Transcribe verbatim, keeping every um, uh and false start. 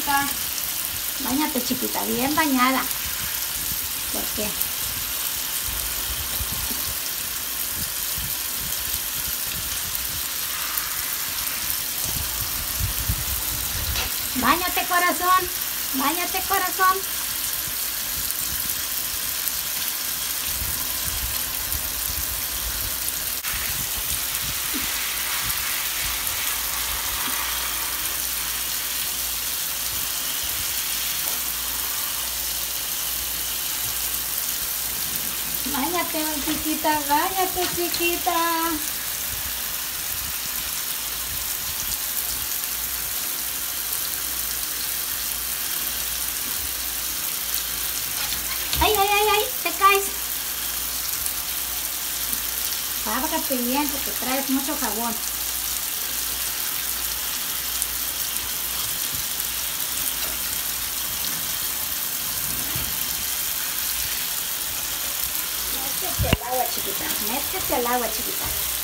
chiquita. Báñate, chiquita, bien bañada. ¿Por qué? Báñate, corazón. Báñate, corazón. Báñate, chiquita, báñate, chiquita. Ay, ay, ay, ay, te caes. Lávate bien porque traes mucho jabón. Métete al agua, chiquita. Métete al agua, chiquita.